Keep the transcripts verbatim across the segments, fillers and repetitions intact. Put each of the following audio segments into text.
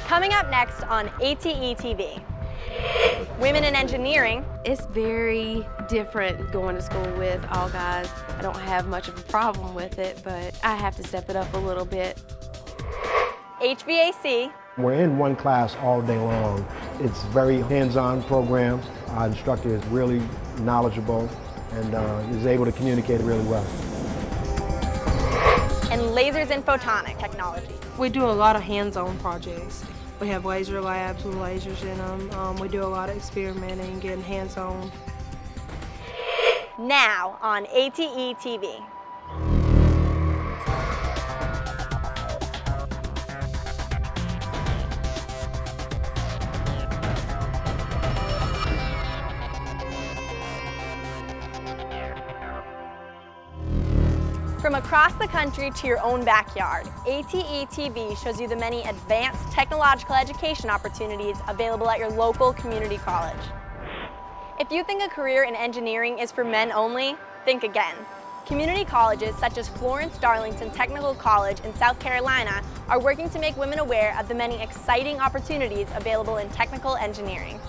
Coming up next on A T E T V. Women in engineering. It's very different going to school with all guys. I don't have much of a problem with it, but I have to step it up a little bit. H V A C. We're in one class all day long. It's very hands-on program. Our instructor is really knowledgeable and uh, is able to communicate really well. And lasers and photonic technology. We do a lot of hands-on projects. We have laser labs with lasers in them. Um, we do a lot of experimenting, getting hands-on. Now on A T E T V. From across the country to your own backyard, A T E T V shows you the many advanced technological education opportunities available at your local community college. If you think a career in engineering is for men only, think again. Community colleges such as Florence Darlington Technical College in South Carolina are working to make women aware of the many exciting opportunities available in technical engineering.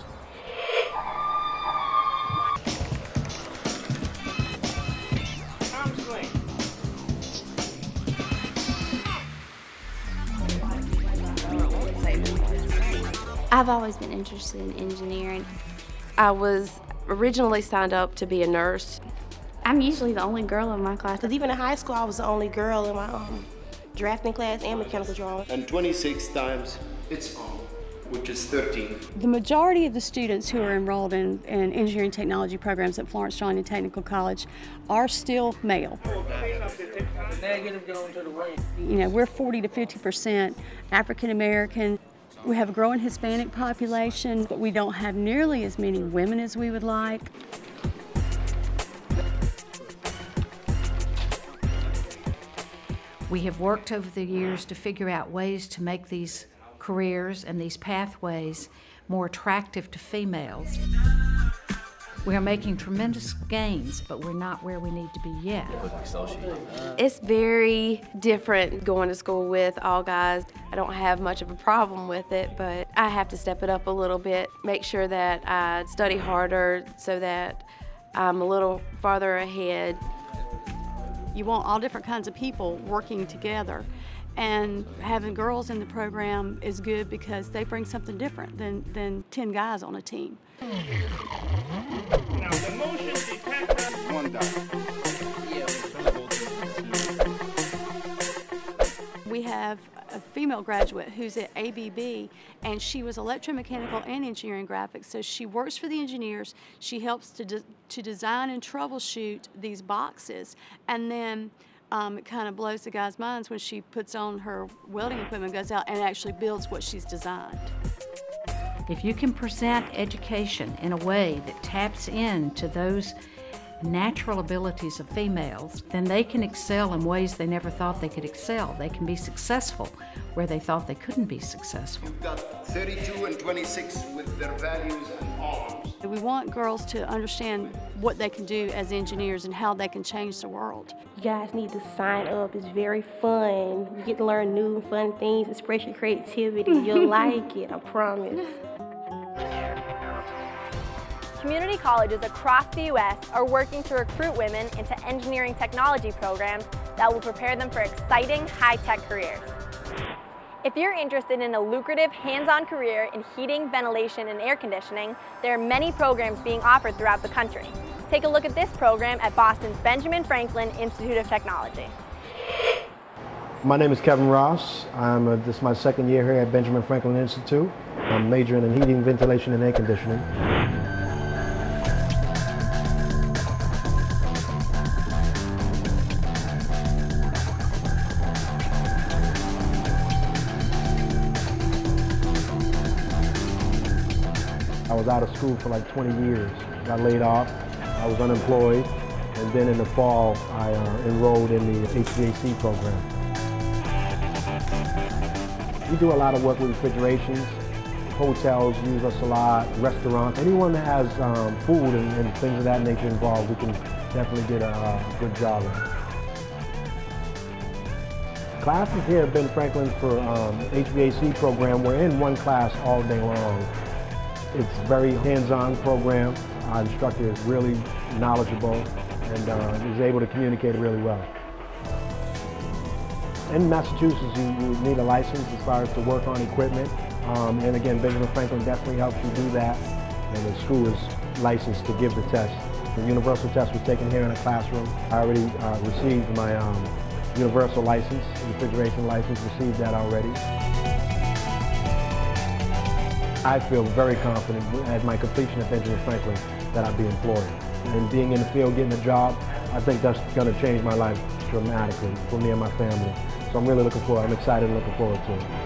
I've always been interested in engineering. I was originally signed up to be a nurse. I'm usually the only girl in my class. Because even in high school, I was the only girl in my um, drafting class and mechanical drawing. And twenty-six times its own, which is thirteen. The majority of the students who are enrolled in, in engineering technology programs at Florence Darlington Technical College are still male. You know, we're forty to fifty percent African American. We have a growing Hispanic population, but we don't have nearly as many women as we would like. We have worked over the years to figure out ways to make these careers and these pathways more attractive to females. We are making tremendous gains, but we're not where we need to be yet. It's very different going to school with all guys. I don't have much of a problem with it, but I have to step it up a little bit, make sure that I study harder so that I'm a little farther ahead. You want all different kinds of people working together. And having girls in the program is good because they bring something different than, than ten guys on a team. Now, the motion detector. One dot. We have a female graduate who's at A B B, and she was electromechanical and engineering graphics. So she works for the engineers. She helps to, de to design and troubleshoot these boxes. And then um, it kind of blows the guys' minds when she puts on her welding equipment, goes out, and actually builds what she's designed. If you can present education in a way that taps into those natural abilities of females, then they can excel in ways they never thought they could excel. They can be successful where they thought they couldn't be successful. You've got thirty-two and twenty-six with their values and arms. We want girls to understand what they can do as engineers and how they can change the world. You guys need to sign up. It's very fun. You get to learn new and fun things, express your creativity. You'll like it, I promise. Community colleges across the U S are working to recruit women into engineering technology programs that will prepare them for exciting high-tech careers. If you're interested in a lucrative hands-on career in heating, ventilation, and air conditioning, there are many programs being offered throughout the country. Take a look at this program at Boston's Benjamin Franklin Institute of Technology. My name is Kevin Ross. I'm a, this is my second year here at Benjamin Franklin Institute. I'm majoring in heating, ventilation, and air conditioning. I was out of school for like twenty years. Got laid off. I was unemployed. And then in the fall, I uh, enrolled in the H V A C program. We do a lot of work with refrigerations. Hotels use us a lot, restaurants. Anyone that has um, food and, and things of that nature involved, we can definitely get a uh, good job in. Classes here at Ben Franklin's for um, H V A C program, we're in one class all day long. It's a very hands-on program. Our instructor is really knowledgeable and uh, is able to communicate really well. In Massachusetts, you, you need a license as far as to work on equipment. Um, and again, Benjamin Franklin definitely helps you do that. And the school is licensed to give the test. The universal test was taken here in a classroom. I already uh, received my um, universal license, refrigeration license, received that already. I feel very confident at my completion at Benjamin Franklin that I'll be employed. And being in the field, getting a job, I think that's going to change my life dramatically for me and my family. So I'm really looking forward, I'm excited and looking forward to it.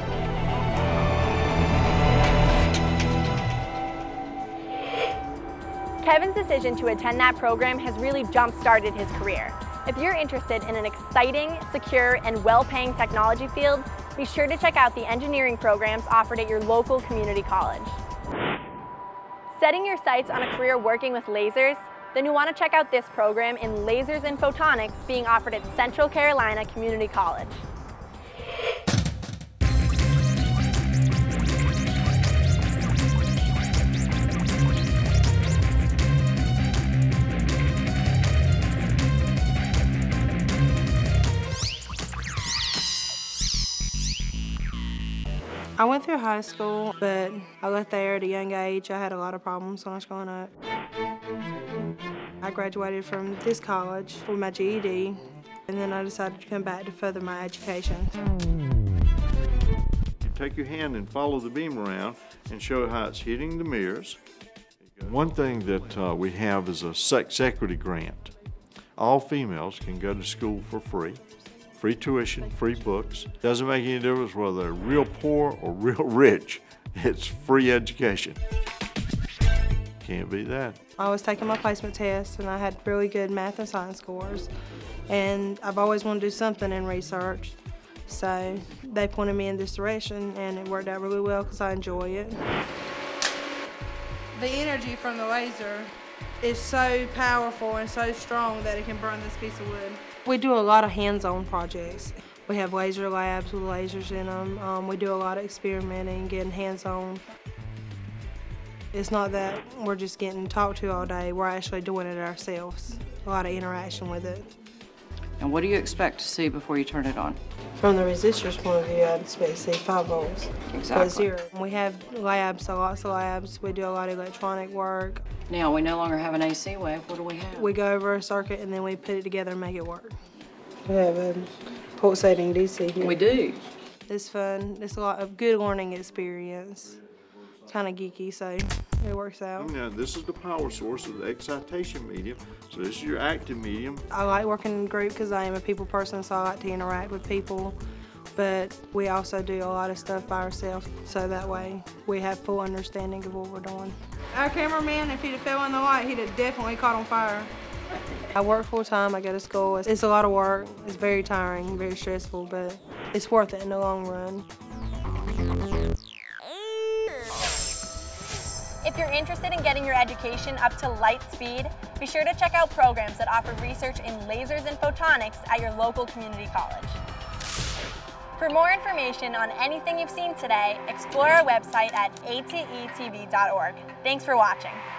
Kevin's decision to attend that program has really jump-started his career. If you're interested in an exciting, secure, and well-paying technology field, be sure to check out the engineering programs offered at your local community college. Setting your sights on a career working with lasers? Then you'll want to check out this program in Lasers and Photonics being offered at Central Carolina Community College. I went through high school, but I left there at a young age. I had a lot of problems when I was growing up. I graduated from this college with my G E D, and then I decided to come back to further my education. You take your hand and follow the beam around and show it how it's hitting the mirrors. One thing that uh, we have is a sex equity grant. All females can go to school for free. Free tuition, free books. Doesn't make any difference whether they're real poor or real rich. It's free education. Can't beat that. I was taking my placement test and I had really good math and science scores. And I've always wanted to do something in research. So they pointed me in this direction and it worked out really well because I enjoy it. The energy from the laser is so powerful and so strong that it can burn this piece of wood. We do a lot of hands-on projects. We have laser labs with lasers in them. Um, we do a lot of experimenting, getting hands-on. It's not that we're just getting talked to all day, we're actually doing it ourselves. A lot of interaction with it. And what do you expect to see before you turn it on? From the resistor's point of view, I'd expect to see five volts. Exactly. But zero. We have labs, so lots of labs. We do a lot of electronic work. Now, we no longer have an A C wave. What do we have? We go over a circuit and then we put it together and make it work. We have a pulsating D C here. We do. It's fun. It's a lot of good learning experience. Kind of geeky, so it works out. Now, this is the power source of the excitation medium, so this is your active medium. I like working in a group because I am a people person, so I like to interact with people. But we also do a lot of stuff by ourselves, so that way we have full understanding of what we're doing. Our cameraman, if he'd have fell in the light, he'd have definitely caught on fire. I work full time, I go to school. It's, it's a lot of work. It's very tiring, very stressful, but it's worth it in the long run. If you're interested in getting your education up to light speed, be sure to check out programs that offer research in lasers and photonics at your local community college. For more information on anything you've seen today, explore our website at A T E T V dot org. Thanks for watching.